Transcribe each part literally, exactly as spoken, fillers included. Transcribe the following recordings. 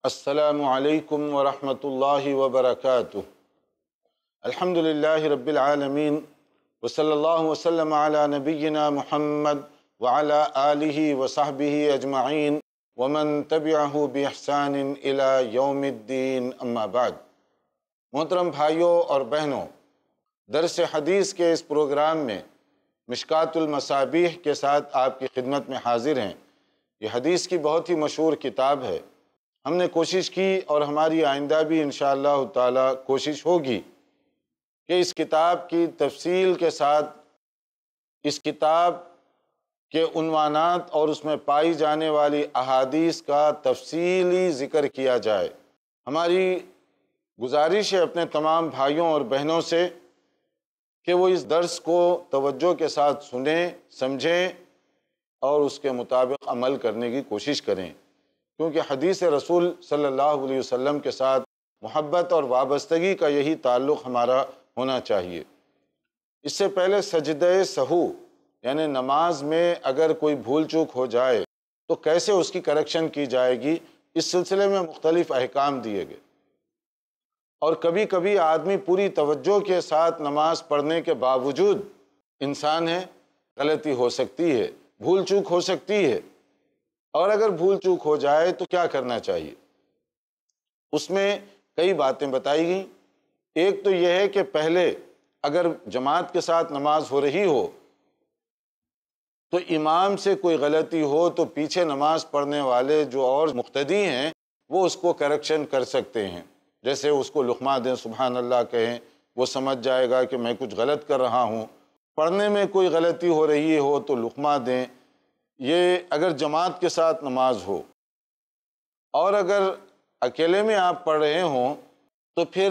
السلام علیکم ورحمۃ اللہ وبرکاتہ۔ الحمد للہ رب العالمین وصلی اللہ وسلم علی نبینا محمد وعلی آلہ وصحبہ اجمعین ومن تبعہ بإحسان الی یوم الدین، اما بعد۔ محترم بھائیوں اور بہنوں، درس حدیث کے اس پروگرام میں مشکوٰۃ المصابیح کے ساتھ آپ کی خدمت میں حاضر ہیں۔ یہ حدیث کی بہت ہی مشہور کتاب ہے۔ ہم نے کوشش کی اور ہماری آئندہ بھی انشاءاللہ تعالی کوشش ہوگی کہ اس کتاب کی تفصیل کے ساتھ اس کتاب کے عنوانات اور اس میں پائی جانے والی احادیث کا تفصیلی ذکر کیا جائے۔ ہماری گزارش ہے اپنے تمام بھائیوں اور بہنوں سے کہ وہ اس درس کو توجہ کے ساتھ سنیں، سمجھیں اور اس کے مطابق عمل کرنے کی کوشش کریں، کیونکہ حدیث رسول صلی اللہ علیہ وسلم کے ساتھ محبت اور وابستگی کا یہی تعلق ہمارا ہونا چاہیے۔ اس سے پہلے سجدہ سہو یعنی نماز میں اگر کوئی بھول چوک ہو جائے تو کیسے اس کی کریکشن کی جائے گی، اس سلسلے میں مختلف احکام دیے گئے۔ اور کبھی کبھی آدمی پوری توجہ کے ساتھ نماز پڑھنے کے باوجود انسان ہے، غلطی ہو سکتی ہے، بھول چوک ہو سکتی ہے، اور اگر بھول چوک ہو جائے تو کیا کرنا چاہیے؟ اس میں کئی باتیں بتائی گئیں۔ ایک تو یہ ہے کہ پہلے اگر جماعت کے ساتھ نماز ہو رہی ہو تو امام سے کوئی غلطی ہو تو پیچھے نماز پڑھنے والے جو اور مقتدی ہیں وہ اس کو کریکشن کر سکتے ہیں، جیسے اس کو لقمہ دیں، سبحان اللہ کہیں، وہ سمجھ جائے گا کہ میں کچھ غلط کر رہا ہوں۔ پڑھنے میں کوئی غلطی ہو رہی ہو تو لقمہ دیں، یہ اگر جماعت کے ساتھ نماز ہو۔ اور اگر اکیلے میں آپ پڑھ رہے ہوں تو پھر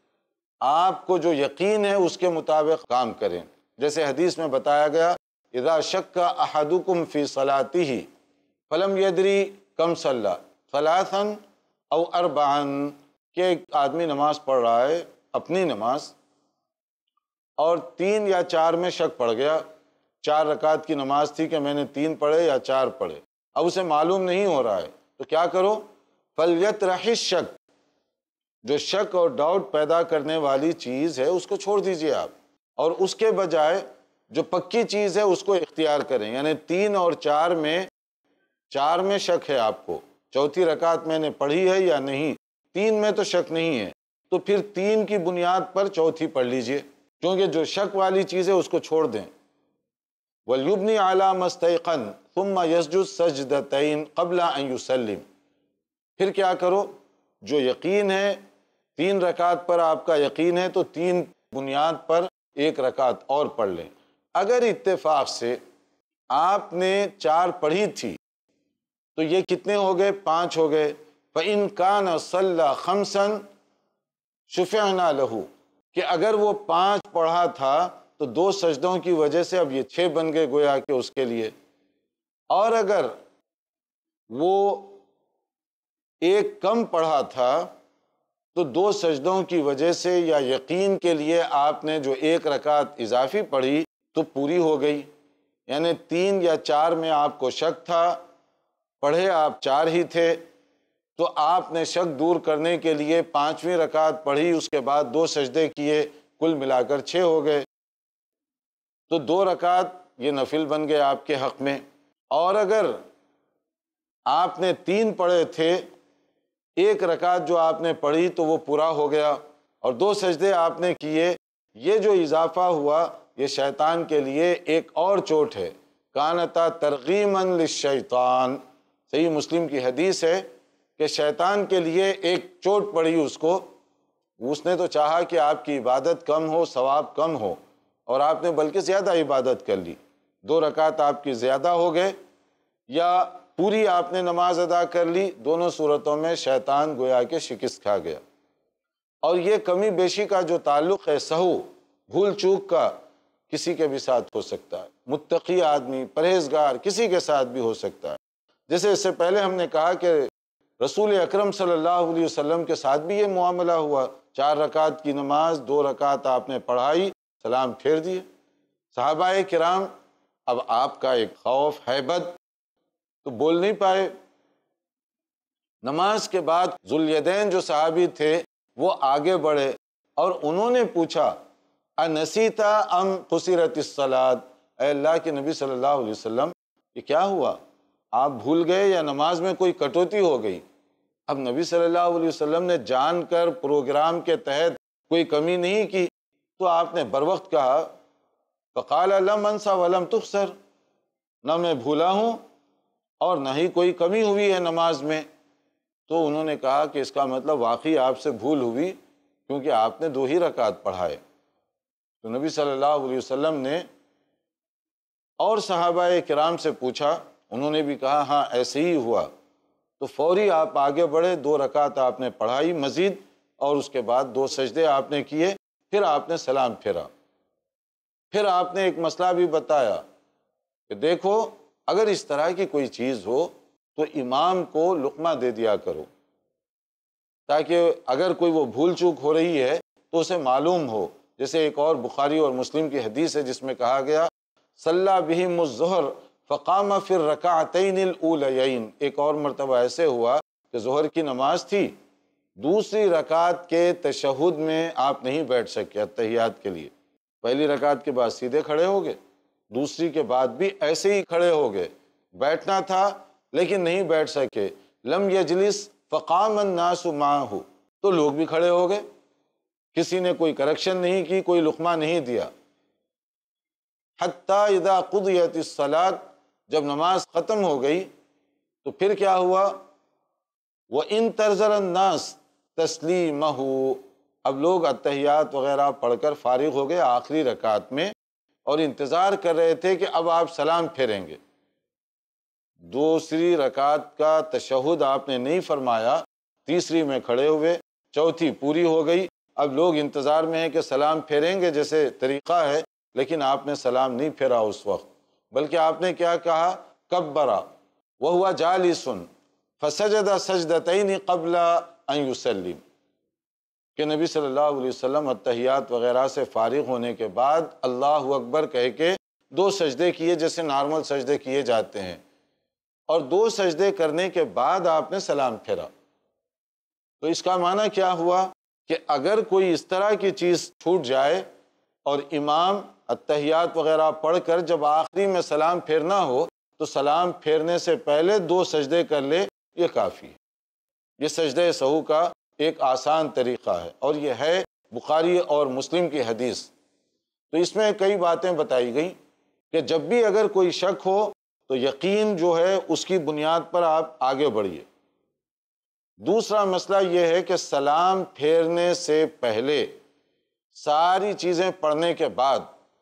آپ کو جو یقین ہے اس کے مطابق کام کریں، جیسے حدیث میں بتایا گیا اذا شک احدکم فی صلاتہ فلم یدری کم صلی ثلاثا او اربعا، کہ ایک آدمی نماز پڑھ رہا ہے اپنی نماز اور تین یا چار میں شک پڑ گیا، چار رکعت کی نماز تھی کہ میں نے تین پڑھے یا چار پڑھے، اب اسے معلوم نہیں ہو رہا ہے تو کیا کرو؟ فَلْيَطْرَحِ الشَّكْ، جو شک اور ڈاؤٹ پیدا کرنے والی چیز ہے اس کو چھوڑ دیجئے آپ، اور اس کے بجائے جو پکی چیز ہے اس کو اختیار کریں۔ یعنی تین اور چار میں چار میں شک ہے آپ کو، چوتھی رکعت میں نے پڑھی ہے یا نہیں، تین میں تو شک نہیں ہے، تو پھر تین کی بنیاد پر چوتھی پڑھ لیجئے، کیونکہ جو شک والی چیز ہے اس کو چھوڑ دیں۔ وَلْيُبْنِ عَلَى مَا اسْتَيْقَنَ ثُمَّ يَسْجُدْ سَجْدَتَيْنِ قَبْلَ أَن يُسَلِّمَ، پھر کیا کرو؟ جو یقین ہے، تین رکعت پر آپ کا یقین ہے تو تین بنیاد پر ایک رکعت اور پڑھ لیں۔ اگر اتفاق سے آپ نے چار پڑھی تھی تو یہ کتنے ہو گئے؟ پانچ ہو گئے۔ فَإِن كَانَ صَلَّى خَمْسًا شُفِعْنَا لَهُ، کہ اگر وہ پانچ پڑھا تھا تو دو سجدوں کی وجہ سے اب یہ چھ بن گئے گویا کہ اس کے لیے، اور اگر وہ ایک کم پڑھا تھا تو دو سجدوں کی وجہ سے یا یقین کے لیے آپ نے جو ایک رکعت اضافی پڑھی تو پوری ہو گئی۔ یعنی تین یا چار میں آپ کو شک تھا، پڑھے آپ چار ہی تھے، تو آپ نے شک دور کرنے کے لیے پانچویں رکعت پڑھی، اس کے بعد دو سجدے کیے، کل ملا کر چھ ہو گئے، تو دو رکعت یہ نفل بن گئے آپ کے حق میں۔ اور اگر آپ نے تین پڑھے تھے، ایک رکعت جو آپ نے پڑھی تو وہ پورا ہو گیا، اور دو سجدے آپ نے کیے، یہ جو اضافہ ہوا یہ شیطان کے لیے ایک اور چوٹ ہے۔ کانتا ترغیما للشیطان، صحیح مسلم کی حدیث ہے کہ شیطان کے لیے ایک چوٹ پڑی اس کو، اس نے تو چاہا کہ آپ کی عبادت کم ہو، ثواب کم ہو، اور آپ نے بلکہ زیادہ عبادت کر لی، دو رکعت آپ کی زیادہ ہو گئے یا پوری آپ نے نماز ادا کر لی، دونوں صورتوں میں شیطان گویا کہ شکست کھا گیا۔ اور یہ کمی بیشی کا جو تعلق ہے سہو، بھول چوک کا، کسی کے بھی ساتھ ہو سکتا ہے، متقی آدمی، پرہیزگار، کسی کے ساتھ بھی ہو سکتا ہے۔ جیسے اس سے پہلے ہم نے کہا کہ رسول اکرم صلی اللہ علیہ وسلم کے ساتھ بھی یہ معاملہ ہوا، چار رکعت کی نماز، دو رکعت آپ نے پڑھائی، سلام پھیر دیے۔ صحابہ کرام، اب آپ کا ایک خوف، ہیبت، تو بول نہیں پائے، نماز کے بعد ذوالیدین جو صحابی تھے وہ آگے بڑھے اور انہوں نے پوچھا انسیتا ام قصرت الصلاۃ، اے اللہ کے نبی صلی اللہ علیہ وسلم یہ کیا ہوا، آپ بھول گئے یا نماز میں کوئی کٹوتی ہو گئی؟ اب نبی صلی اللہ علیہ وسلم نے جان کر پروگرام کے تحت کوئی کمی نہیں کی، تو آپ نے بروقت کہا فقال لم انسا ولم تخسر، نہ میں بھولا ہوں اور نہ ہی کوئی کمی ہوئی ہے نماز میں۔ تو انہوں نے کہا کہ اس کا مطلب واقعی آپ سے بھول ہوئی، کیونکہ آپ نے دو ہی رکعت پڑھائے۔ تو نبی صلی اللہ علیہ وسلم نے اور صحابہ کرام سے پوچھا، انہوں نے بھی کہا ہاں ایسے ہی ہوا، تو فوری آپ آگے بڑھے، دو رکعت آپ نے پڑھائی مزید، اور اس کے بعد دو سجدے آپ نے کیے، پھر آپ نے سلام پھیرا۔ پھر آپ نے ایک مسئلہ بھی بتایا کہ دیکھو اگر اس طرح کی کوئی چیز ہو تو امام کو لقمہ دے دیا کرو، تاکہ اگر کوئی وہ بھول چوک ہو رہی ہے تو اسے معلوم ہو۔ جیسے ایک اور بخاری اور مسلم کی حدیث ہے جس میں کہا گیا صلی بہم الظہر فقام فی الرکعتین الاولیین، ایک اور مرتبہ ایسے ہوا کہ ظہر کی نماز تھی، دوسری رکعت کے تشہد میں آپ نہیں بیٹھ سکے اتحیات کے لیے، پہلی رکعت کے بعد سیدھے کھڑے ہو گئے، دوسری کے بعد بھی ایسے ہی کھڑے ہو گئے، بیٹھنا تھا لیکن نہیں بیٹھ سکے، لم یجلس فقام الناس معہ، تو لوگ بھی کھڑے ہو گئے، کسی نے کوئی کریکشن نہیں کی، کوئی لقمہ نہیں دیا۔ حتی اذا قضیت الصلاۃ، جب نماز ختم ہو گئی تو پھر کیا ہوا، وَإِن تَرْزَرَ النَّاسِ تَسْلِيمَهُ، اب لوگ اتحیات وغیرہ پڑھ کر فارغ ہو گئے آخری رکعت میں، اور انتظار کر رہے تھے کہ اب آپ سلام پھیریں گے۔ دوسری رکعت کا تشہد آپ نے نہیں فرمایا، تیسری میں کھڑے ہوئے، چوتھی پوری ہو گئی، اب لوگ انتظار میں ہیں کہ سلام پھیریں گے جیسے طریقہ ہے، لیکن آپ نے سلام نہیں پھیرا اس وقت، بلکہ آپ نے کیا کہا، کبرا وہو جالس فسجد سجدتین قبل ان یسلم، کہ نبی صلی اللہ علیہ وسلم اتحیات وغیرہ سے فارغ ہونے کے بعد اللہ اکبر کہہ کے دو سجدے کیے جیسے نارمل سجدے کیے جاتے ہیں، اور دو سجدے کرنے کے بعد آپ نے سلام پھیرا۔ تو اس کا معنی کیا ہوا کہ اگر کوئی اس طرح کی چیز چھوٹ جائے اور امام اتحیات وغیرہ پڑھ کر جب آخری میں سلام پھیرنا ہو تو سلام پھیرنے سے پہلے دو سجدے کر لے، یہ کافی ہے۔ یہ سجدہ سہو کا ایک آسان طریقہ ہے، اور یہ ہے بخاری اور مسلم کی حدیث۔ تو اس میں کئی باتیں بتائی گئیں کہ جب بھی اگر کوئی شک ہو تو یقین جو ہے اس کی بنیاد پر آپ آگے بڑھیے۔ دوسرا مسئلہ یہ ہے کہ سلام پھیرنے سے پہلے ساری چیزیں پڑھنے کے بعد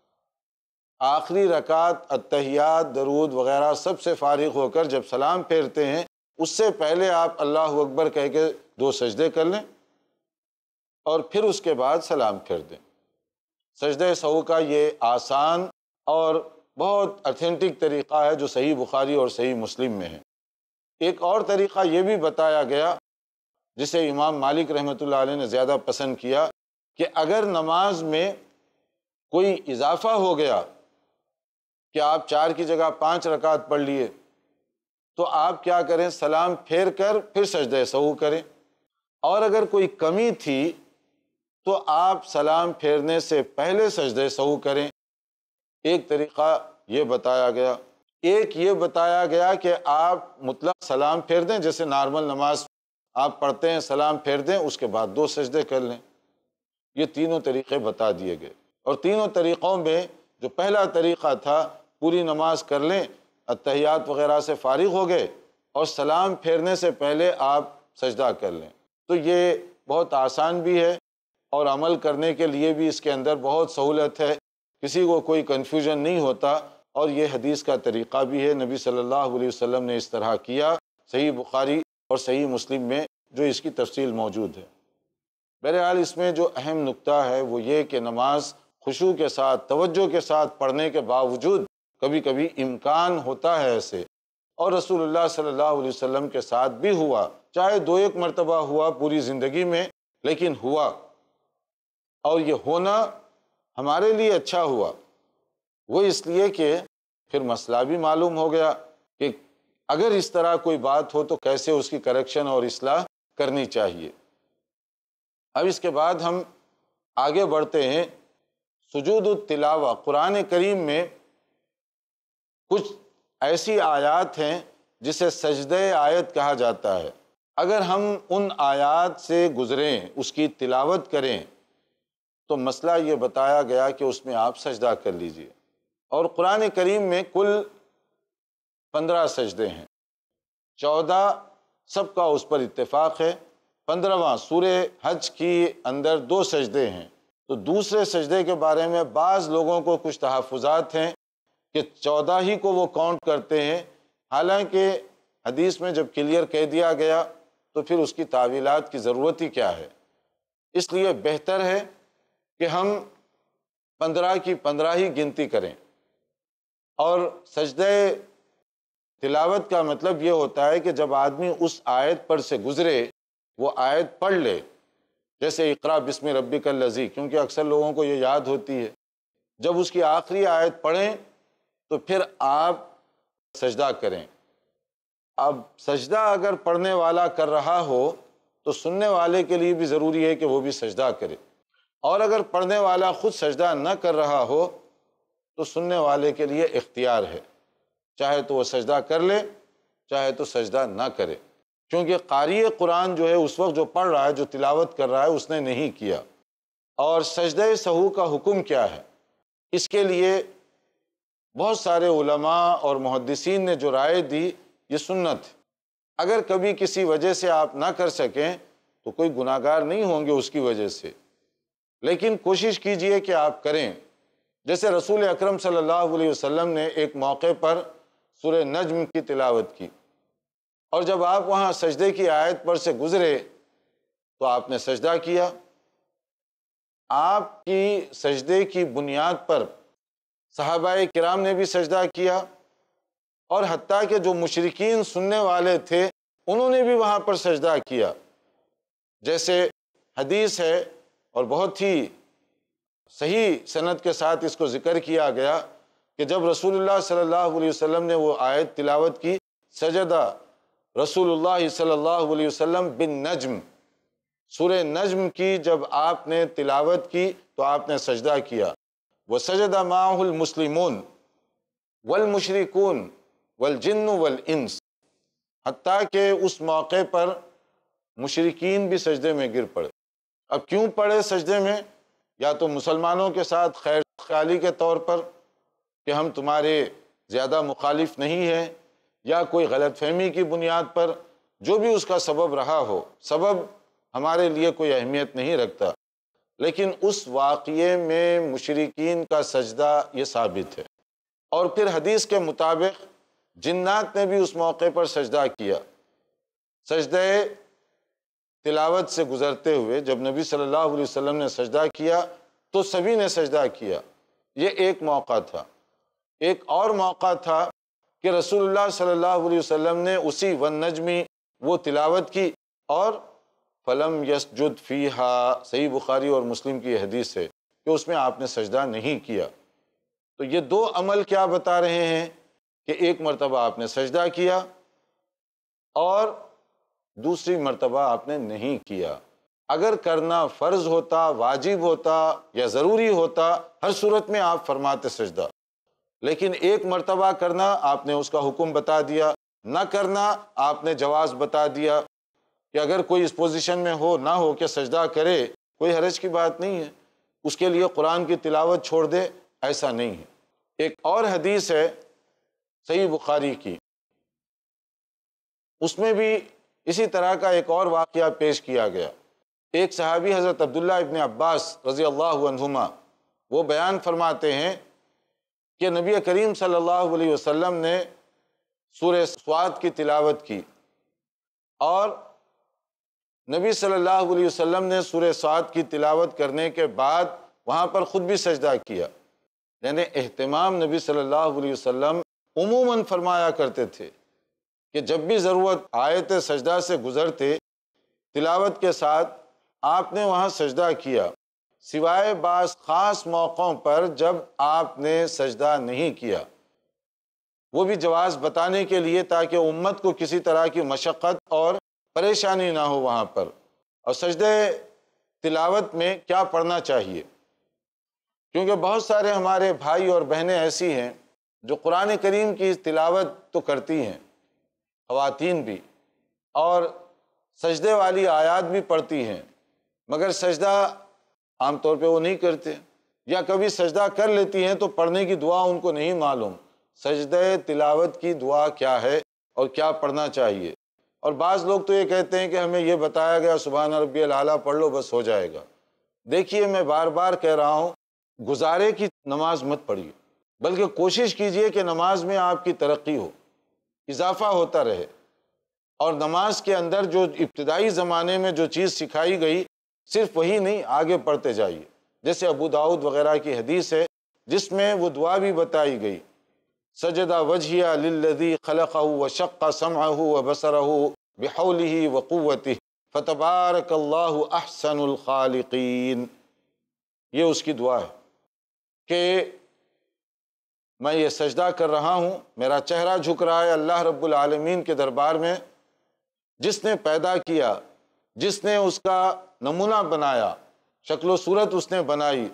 آخری رکعت اتحیات درود وغیرہ سب سے فارغ ہو کر جب سلام پھیرتے ہیں اس سے پہلے آپ اللہ اکبر کہہ کے دو سجدے کر لیں اور پھر اس کے بعد سلام پھیر دیں۔ سجدہ سہو کا یہ آسان اور بہت اتھینٹک طریقہ ہے جو صحیح بخاری اور صحیح مسلم میں ہے۔ ایک اور طریقہ یہ بھی بتایا گیا جسے امام مالک رحمۃ اللہ علیہ نے زیادہ پسند کیا کہ اگر نماز میں کوئی اضافہ ہو گیا کہ آپ چار کی جگہ پانچ رکعت پڑھ لیے تو آپ کیا کریں، سلام پھیر کر پھر سجدہ سہو کریں، اور اگر کوئی کمی تھی تو آپ سلام پھیرنے سے پہلے سجدہ سہو کریں۔ ایک طریقہ یہ بتایا گیا۔ ایک یہ بتایا گیا کہ آپ مطلق سلام پھیر دیں، جیسے نارمل نماز آپ پڑھتے ہیں سلام پھیر دیں، اس کے بعد دو سجدے کر لیں۔ یہ تینوں طریقے بتا دیے گئے، اور تینوں طریقوں میں جو پہلا طریقہ تھا پوری نماز کر لیں، اتحیات وغیرہ سے فارغ ہو گئے اور سلام پھیرنے سے پہلے آپ سجدہ کر لیں، تو یہ بہت آسان بھی ہے اور عمل کرنے کے لیے بھی اس کے اندر بہت سہولت ہے، کسی کو کوئی کنفیوژن نہیں ہوتا، اور یہ حدیث کا طریقہ بھی ہے، نبی صلی اللہ علیہ وسلم نے اس طرح کیا، صحیح بخاری اور صحیح مسلم میں جو اس کی تفصیل موجود ہے۔ بہرحال اس میں جو اہم نکتہ ہے وہ یہ کہ نماز خشوع کے ساتھ توجہ کے ساتھ پڑھنے کے باوجود کبھی کبھی امکان ہوتا ہے ایسے، اور رسول اللہ صلی اللہ علیہ وسلم کے ساتھ بھی ہوا، چاہے دو ایک مرتبہ ہوا پوری زندگی میں، لیکن ہوا، اور یہ ہونا ہمارے لیے اچھا ہوا، وہ اس لیے کہ پھر مسئلہ بھی معلوم ہو گیا کہ اگر اس طرح کوئی بات ہو تو کیسے اس کی کریکشن اور اصلاح کرنی چاہیے۔ اب اس کے بعد ہم آگے بڑھتے ہیں۔ سجود التلاوہ، قرآن کریم میں کچھ ایسی آیات ہیں جسے سجدہ آیت کہا جاتا ہے۔ اگر ہم ان آیات سے گزریں، اس کی تلاوت کریں، تو مسئلہ یہ بتایا گیا کہ اس میں آپ سجدہ کر لیجئے۔ اور قرآن کریم میں کل پندرہ سجدے ہیں، چودہ سب کا اس پر اتفاق ہے، پندرہواں سورہ حج کی اندر دو سجدے ہیں۔ تو دوسرے سجدے کے بارے میں بعض لوگوں کو کچھ تحفظات ہیں کہ چودہ ہی کو وہ کاؤنٹ کرتے ہیں، حالانکہ حدیث میں جب کلیئر کہہ دیا گیا تو پھر اس کی تعویلات کی ضرورت ہی کیا ہے۔ اس لیے بہتر ہے کہ ہم پندرہ کی پندرہ ہی گنتی کریں۔ اور سجدہ تلاوت کا مطلب یہ ہوتا ہے کہ جب آدمی اس آیت پر سے گزرے، وہ آیت پڑھ لے، جیسے اقرا بسم ربک الذی، کیونکہ اکثر لوگوں کو یہ یاد ہوتی ہے، جب اس کی آخری آیت پڑھیں تو پھر آپ سجدہ کریں۔ اب سجدہ اگر پڑھنے والا کر رہا ہو تو سننے والے کے لیے بھی ضروری ہے کہ وہ بھی سجدہ کرے، اور اگر پڑھنے والا خود سجدہ نہ کر رہا ہو تو سننے والے کے لیے اختیار ہے، چاہے تو وہ سجدہ کر لے، چاہے تو سجدہ نہ کرے، کیونکہ قاری قرآن جو ہے اس وقت جو پڑھ رہا ہے، جو تلاوت کر رہا ہے، اس نے نہیں کیا۔ اور سجدہ سہو کا حکم کیا ہے؟ اس کے لیے بہت سارے علماء اور محدثین نے جو رائے دی، یہ سنت ہے۔ اگر کبھی کسی وجہ سے آپ نہ کر سکیں تو کوئی گناہ گار نہیں ہوں گے اس کی وجہ سے، لیکن کوشش کیجئے کہ آپ کریں۔ جیسے رسول اکرم صلی اللہ علیہ وسلم نے ایک موقع پر سورہ نجم کی تلاوت کی، اور جب آپ وہاں سجدے کی آیت پر سے گزرے تو آپ نے سجدہ کیا۔ آپ کی سجدے کی بنیاد پر صحابہ کرام نے بھی سجدہ کیا، اور حتیٰ کہ جو مشرکین سننے والے تھے انہوں نے بھی وہاں پر سجدہ کیا۔ جیسے حدیث ہے اور بہت ہی صحیح سند کے ساتھ اس کو ذکر کیا گیا کہ جب رسول اللہ صلی اللہ علیہ وسلم نے وہ آیت تلاوت کی، سجدہ رسول اللہ صلی اللہ علیہ وسلم بالنجم، سورہ نجم کی جب آپ نے تلاوت کی تو آپ نے سجدہ کیا۔ وَسَجَدَ مَعَهُ الْمُسْلِمُونَ وَالْمُشْرِكُونَ وَالْجِنُّ وَالْإِنسُ، حتیٰ کہ اس موقع پر مشرکین بھی سجدے میں گر پڑے۔ اب کیوں پڑے سجدے میں؟ یا تو مسلمانوں کے ساتھ خیر خیالی کے طور پر کہ ہم تمہارے زیادہ مخالف نہیں ہیں، یا کوئی غلط فہمی کی بنیاد پر، جو بھی اس کا سبب رہا ہو، سبب ہمارے لیے کوئی اہمیت نہیں رکھتا، لیکن اس واقعے میں مشرکین کا سجدہ یہ ثابت ہے۔ اور پھر حدیث کے مطابق جنات نے بھی اس موقع پر سجدہ کیا۔ سجدہ تلاوت سے گزرتے ہوئے جب نبی صلی اللہ علیہ وسلم نے سجدہ کیا تو سبھی نے سجدہ کیا۔ یہ ایک موقع تھا۔ ایک اور موقع تھا کہ رسول اللہ صلی اللہ علیہ وسلم نے اسی والنجمی وہ تلاوت کی، اور فلم یسجد فیہا، صحیح بخاری اور مسلم کی حدیث ہے کہ اس میں آپ نے سجدہ نہیں کیا۔ تو یہ دو عمل کیا بتا رہے ہیں کہ ایک مرتبہ آپ نے سجدہ کیا اور دوسری مرتبہ آپ نے نہیں کیا۔ اگر کرنا فرض ہوتا، واجب ہوتا یا ضروری ہوتا، ہر صورت میں آپ فرماتے سجدہ، لیکن ایک مرتبہ کرنا آپ نے اس کا حکم بتا دیا، نہ کرنا آپ نے جواز بتا دیا کہ اگر کوئی اس پوزیشن میں ہو نہ ہو کہ سجدہ کرے، کوئی حرج کی بات نہیں ہے، اس کے لیے قرآن کی تلاوت چھوڑ دے، ایسا نہیں ہے۔ ایک اور حدیث ہے صحیح بخاری کی، اس میں بھی اسی طرح کا ایک اور واقعہ پیش کیا گیا۔ ایک صحابی حضرت عبداللہ ابن عباس رضی اللہ عنہما وہ بیان فرماتے ہیں کہ نبی کریم صلی اللہ علیہ وسلم نے سورہ سواد کی تلاوت کی، اور نبی صلی اللہ علیہ وسلم نے سورہ سواد کی تلاوت کرنے کے بعد وہاں پر خود بھی سجدہ کیا۔ یعنی اہتمام نبی صلی اللہ علیہ وسلم عموماً فرمایا کرتے تھے کہ جب بھی ضرورت آیت سجدہ سے گزرتے تلاوت کے ساتھ آپ نے وہاں سجدہ کیا، سوائے بعض خاص موقعوں پر جب آپ نے سجدہ نہیں کیا، وہ بھی جواز بتانے کے لیے تاکہ امت کو کسی طرح کی مشقت اور پریشانی نہ ہو وہاں پر۔ اور سجدہ تلاوت میں کیا پڑھنا چاہیے، کیونکہ بہت سارے ہمارے بھائی اور بہنیں ایسی ہیں جو قرآن کریم کی تلاوت تو کرتی ہیں، خواتین بھی، اور سجدے والی آیات بھی پڑھتی ہیں، مگر سجدہ عام طور پہ وہ نہیں کرتے، یا کبھی سجدہ کر لیتی ہیں تو پڑھنے کی دعا ان کو نہیں معلوم سجدہ تلاوت کی دعا کیا ہے اور کیا پڑھنا چاہیے۔ اور بعض لوگ تو یہ کہتے ہیں کہ ہمیں یہ بتایا گیا سبحان ربی الاعلیٰ پڑھ لو بس ہو جائے گا۔ دیکھیے میں بار بار کہہ رہا ہوں، گزارے کی نماز مت پڑھیے، بلکہ کوشش کیجئے کہ نماز میں آپ کی ترقی ہو، اضافہ ہوتا رہے، اور نماز کے اندر جو ابتدائی زمانے میں جو چیز سکھائی گئی صرف وہی نہیں، آگے پڑھتے جائیے۔ جیسے ابو داؤد وغیرہ کی حدیث ہے جس میں وہ دعا بھی بتائی گئی، سجدہ وجہیہ للذی خلقہ وشق سمعہ وبصرہ بحولہ وقوتہ فتبارک اللہ احسن الخالقین۔ یہ اس کی دعا ہے کہ میں یہ سجدہ کر رہا ہوں، میرا چہرہ جھک رہا ہے اللہ رب العالمین کے دربار میں، جس نے پیدا کیا، جس نے اس کا نمونہ بنایا، شکل و صورت اس نے بنائی،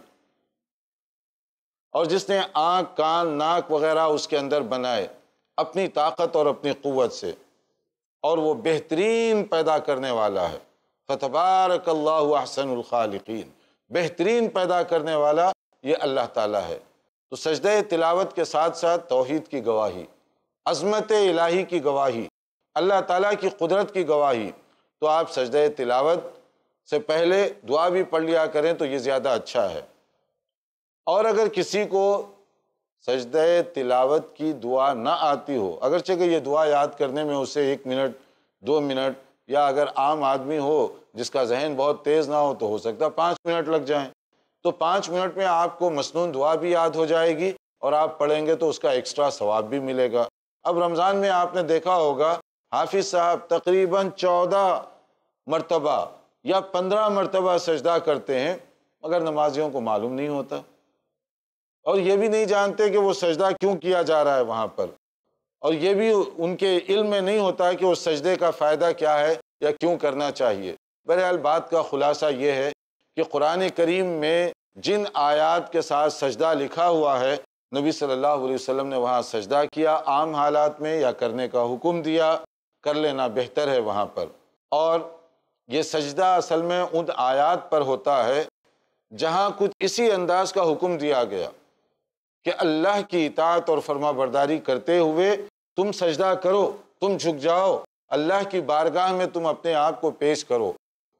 اور جس نے آنکھ، کان، ناک وغیرہ اس کے اندر بنائے اپنی طاقت اور اپنی قوت سے، اور وہ بہترین پیدا کرنے والا ہے۔ فتبارک اللہ احسن الخالقین، بہترین پیدا کرنے والا یہ اللہ تعالیٰ ہے۔ تو سجدہ تلاوت کے ساتھ ساتھ توحید کی گواہی، عظمت الہی کی گواہی، اللہ تعالیٰ کی قدرت کی گواہی، تو آپ سجدہ تلاوت سے پہلے دعا بھی پڑھ لیا کریں تو یہ زیادہ اچھا ہے۔ اور اگر کسی کو سجدہ تلاوت کی دعا نہ آتی ہو، اگرچہ کہ یہ دعا یاد کرنے میں اسے ایک منٹ دو منٹ، یا اگر عام آدمی ہو جس کا ذہن بہت تیز نہ ہو تو ہو سکتا ہے پانچ منٹ لگ جائیں، تو پانچ منٹ میں آپ کو مسنون دعا بھی یاد ہو جائے گی اور آپ پڑھیں گے تو اس کا ایکسٹرا ثواب بھی ملے گا۔ اب رمضان میں آپ نے دیکھا ہوگا حافظ صاحب تقریباً چودہ مرتبہ یا پندرہ مرتبہ سجدہ کرتے ہیں، مگر نمازیوں کو معلوم نہیں ہوتا، اور یہ بھی نہیں جانتے کہ وہ سجدہ کیوں کیا جا رہا ہے وہاں پر، اور یہ بھی ان کے علم میں نہیں ہوتا ہے کہ اس سجدے کا فائدہ کیا ہے یا کیوں کرنا چاہیے۔ بہرحال بات کا خلاصہ یہ ہے کہ قرآن کریم میں جن آیات کے ساتھ سجدہ لکھا ہوا ہے، نبی صلی اللہ علیہ وسلم نے وہاں سجدہ کیا، عام حالات میں یا کرنے کا حکم دیا، کر لینا بہتر ہے وہاں پر۔ اور یہ سجدہ اصل میں ان آیات پر ہوتا ہے جہاں کچھ اسی انداز کا حکم دیا گیا کہ اللہ کی اطاعت اور فرما برداری کرتے ہوئے تم سجدہ کرو، تم جھک جاؤ، اللہ کی بارگاہ میں تم اپنے آپ کو پیش کرو،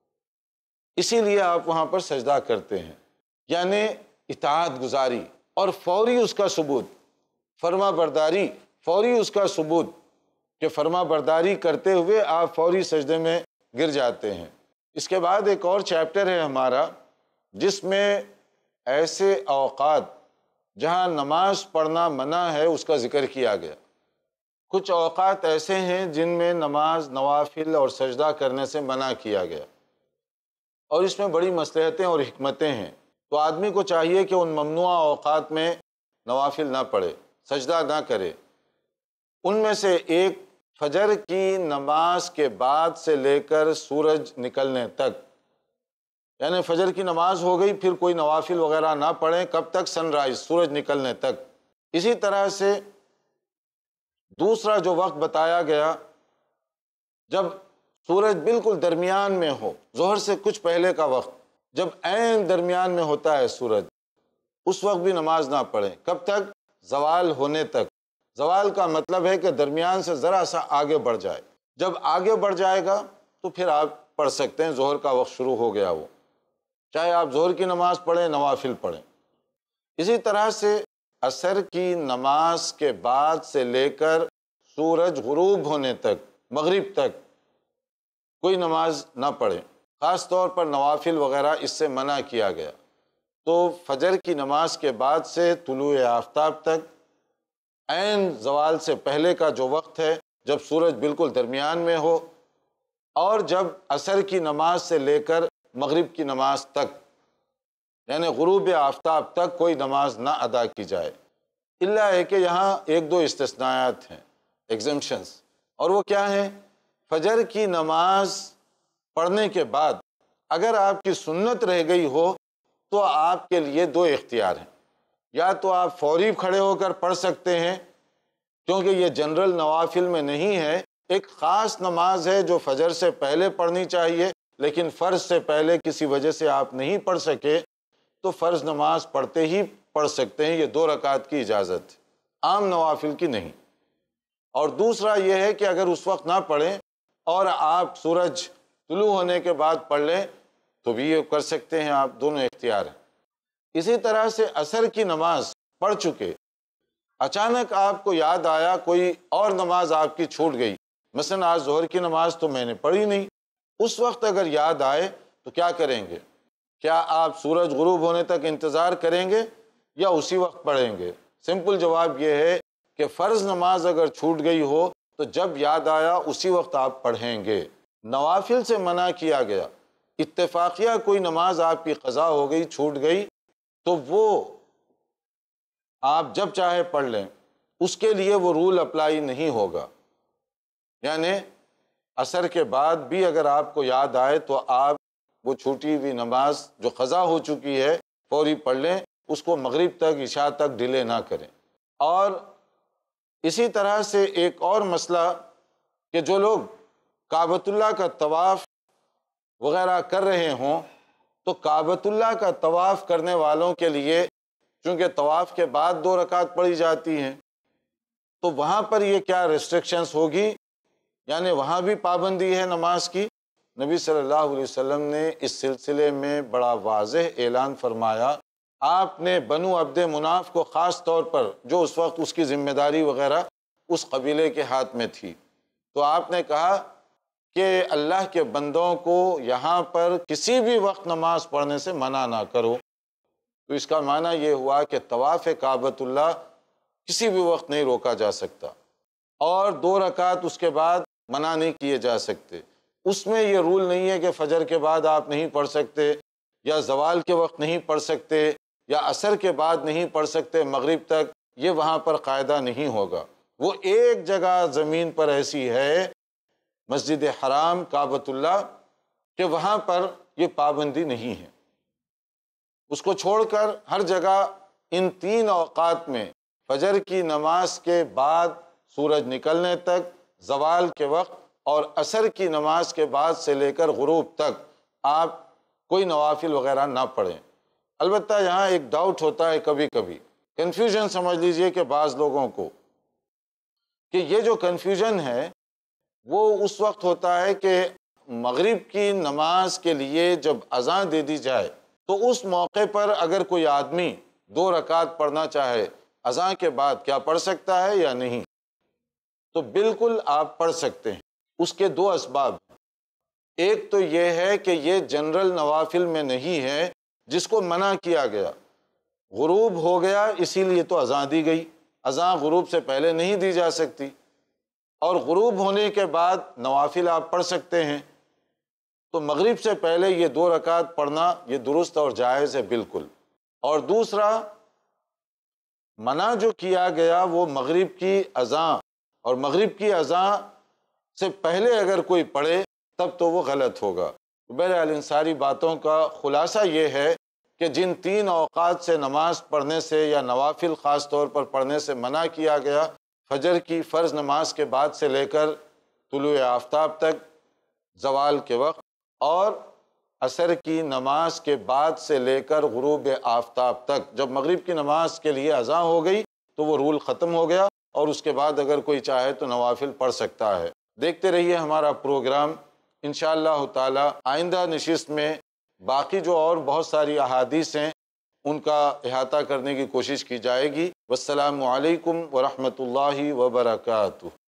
اسی لیے آپ وہاں پر سجدہ کرتے ہیں، یعنی اطاعت گزاری اور فوری اس کا ثبوت، فرما برداری فوری اس کا ثبوت کہ فرما برداری کرتے ہوئے آپ فوری سجدے میں گر جاتے ہیں۔ اس کے بعد ایک اور چیپٹر ہے ہمارا جس میں ایسے اوقات جہاں نماز پڑھنا منع ہے اس کا ذکر کیا گیا۔ کچھ اوقات ایسے ہیں جن میں نماز، نوافل اور سجدہ کرنے سے منع کیا گیا، اور اس میں بڑی مصلحتیں اور حکمتیں ہیں، تو آدمی کو چاہیے کہ ان ممنوع اوقات میں نوافل نہ پڑھے، سجدہ نہ کرے۔ ان میں سے ایک فجر کی نماز کے بعد سے لے کر سورج نکلنے تک، یعنی فجر کی نماز ہو گئی پھر کوئی نوافل وغیرہ نہ پڑھیں، کب تک؟ سن رائز، سورج نکلنے تک۔ اسی طرح سے دوسرا جو وقت بتایا گیا جب سورج بالکل درمیان میں ہو، ظہر سے کچھ پہلے کا وقت، جب عین درمیان میں ہوتا ہے سورج، اس وقت بھی نماز نہ پڑھیں، کب تک؟ زوال ہونے تک۔ زوال کا مطلب ہے کہ درمیان سے ذرا سا آگے بڑھ جائے، جب آگے بڑھ جائے گا تو پھر آپ پڑھ سکتے ہیں، ظہر کا وقت شروع ہو گیا وہ، چاہے آپ ظہر کی نماز پڑھیں، نوافل پڑھیں۔ اسی طرح سے عصر کی نماز کے بعد سے لے کر سورج غروب ہونے تک، مغرب تک کوئی نماز نہ پڑھیں، خاص طور پر نوافل وغیرہ اس سے منع کیا گیا۔ تو فجر کی نماز کے بعد سے طلوع آفتاب تک، عین زوال سے پہلے کا جو وقت ہے جب سورج بالکل درمیان میں ہو، اور جب عصر کی نماز سے لے کر مغرب کی نماز تک، یعنی غروب آفتاب تک کوئی نماز نہ ادا کی جائے۔ الا ہے کہ یہاں ایک دو استثناءات ہیں، ایگزمپشنز، اور وہ کیا ہیں؟ فجر کی نماز پڑھنے کے بعد اگر آپ کی سنت رہ گئی ہو تو آپ کے لیے دو اختیار ہیں، یا تو آپ فوری کھڑے ہو کر پڑھ سکتے ہیں کیونکہ یہ جنرل نوافل میں نہیں ہے، ایک خاص نماز ہے جو فجر سے پہلے پڑھنی چاہیے لیکن فرض سے پہلے کسی وجہ سے آپ نہیں پڑھ سکے تو فرض نماز پڑھتے ہی پڑھ سکتے ہیں، یہ دو رکعت کی اجازت، عام نوافل کی نہیں۔ اور دوسرا یہ ہے کہ اگر اس وقت نہ پڑھیں اور آپ سورج طلوع ہونے کے بعد پڑھ لیں تو بھی یہ کر سکتے ہیں، آپ دونوں اختیار ہیں۔ اسی طرح سے عصر کی نماز پڑھ چکے، اچانک آپ کو یاد آیا کوئی اور نماز آپ کی چھوٹ گئی، مثلا آج ظہر کی نماز تو میں نے پڑھی نہیں، اس وقت اگر یاد آئے تو کیا کریں گے؟ کیا آپ سورج غروب ہونے تک انتظار کریں گے یا اسی وقت پڑھیں گے؟ سمپل جواب یہ ہے کہ فرض نماز اگر چھوٹ گئی ہو تو جب یاد آیا اسی وقت آپ پڑھیں گے۔ نوافل سے منع کیا گیا، اتفاقیہ کوئی نماز آپ کی قضا ہو گئی، چھوٹ گئی، تو وہ آپ جب چاہے پڑھ لیں، اس کے لیے وہ رول اپلائی نہیں ہوگا۔ یعنی عصر کے بعد بھی اگر آپ کو یاد آئے تو آپ وہ چھوٹی ہوئی نماز جو قضا ہو چکی ہے فوری پڑھ لیں، اس کو مغرب تک، عشاء تک ڈیلے نہ کریں۔ اور اسی طرح سے ایک اور مسئلہ کہ جو لوگ کعبۃ اللہ کا طواف وغیرہ کر رہے ہوں تو کعبۃ اللہ کا طواف کرنے والوں کے لیے چونکہ طواف کے بعد دو رکعت پڑھی جاتی ہیں تو وہاں پر یہ کیا ریسٹرکشنز ہوگی، یعنی وہاں بھی پابندی ہے نماز کی۔ نبی صلی اللہ علیہ وسلم نے اس سلسلے میں بڑا واضح اعلان فرمایا، آپ نے بنو عبد مناف کو خاص طور پر، جو اس وقت اس کی ذمہ داری وغیرہ اس قبیلے کے ہاتھ میں تھی، تو آپ نے کہا کہ اللہ کے بندوں کو یہاں پر کسی بھی وقت نماز پڑھنے سے منع نہ کرو۔ تو اس کا معنی یہ ہوا کہ طواف کعبۃ اللہ کسی بھی وقت نہیں روکا جا سکتا، اور دو رکعت اس کے بعد منع نہیں کیے جا سکتے۔ اس میں یہ رول نہیں ہے کہ فجر کے بعد آپ نہیں پڑھ سکتے، یا زوال کے وقت نہیں پڑھ سکتے، یا عصر کے بعد نہیں پڑھ سکتے مغرب تک، یہ وہاں پر قاعدہ نہیں ہوگا۔ وہ ایک جگہ زمین پر ایسی ہے، مسجد حرام کعبۃ اللہ، کہ وہاں پر یہ پابندی نہیں ہے۔ اس کو چھوڑ کر ہر جگہ ان تین اوقات میں، فجر کی نماز کے بعد سورج نکلنے تک، زوال کے وقت، اور عصر کی نماز کے بعد سے لے کر غروب تک آپ کوئی نوافل وغیرہ نہ پڑھیں۔ البتہ یہاں ایک ڈاؤٹ ہوتا ہے، کبھی کبھی کنفیوژن سمجھ لیجئے کہ بعض لوگوں کو، کہ یہ جو کنفیوژن ہے وہ اس وقت ہوتا ہے کہ مغرب کی نماز کے لیے جب اذان دے دی جائے تو اس موقع پر اگر کوئی آدمی دو رکعت پڑھنا چاہے اذان کے بعد، کیا پڑھ سکتا ہے یا نہیں؟ تو بالکل آپ پڑھ سکتے ہیں۔ اس کے دو اسباب ہیں، ایک تو یہ ہے کہ یہ جنرل نوافل میں نہیں ہے جس کو منع کیا گیا، غروب ہو گیا اسی لیے تو اذان دی گئی، اذان غروب سے پہلے نہیں دی جا سکتی، اور غروب ہونے کے بعد نوافل آپ پڑھ سکتے ہیں، تو مغرب سے پہلے یہ دو رکعت پڑھنا یہ درست اور جائز ہے بالکل۔ اور دوسرا، منع جو کیا گیا وہ مغرب کی اذان، اور مغرب کی اذان سے پہلے اگر کوئی پڑھے تب تو وہ غلط ہوگا۔ بہرحال ان ساری باتوں کا خلاصہ یہ ہے کہ جن تین اوقات سے نماز پڑھنے سے یا نوافل خاص طور پر پڑھنے سے منع کیا گیا، فجر کی فرض نماز کے بعد سے لے کر طلوع آفتاب تک، زوال کے وقت، اور عصر کی نماز کے بعد سے لے کر غروب آفتاب تک، جب مغرب کی نماز کے لیے اذان ہو گئی تو وہ رول ختم ہو گیا، اور اس کے بعد اگر کوئی چاہے تو نوافل پڑھ سکتا ہے۔ دیکھتے رہیے ہمارا پروگرام، انشاءاللہ تعالی آئندہ نشست میں باقی جو اور بہت ساری احادیث ہیں ان کا احاطہ کرنے کی کوشش کی جائے گی۔ والسلام علیکم ورحمۃ اللہ وبرکاتہ۔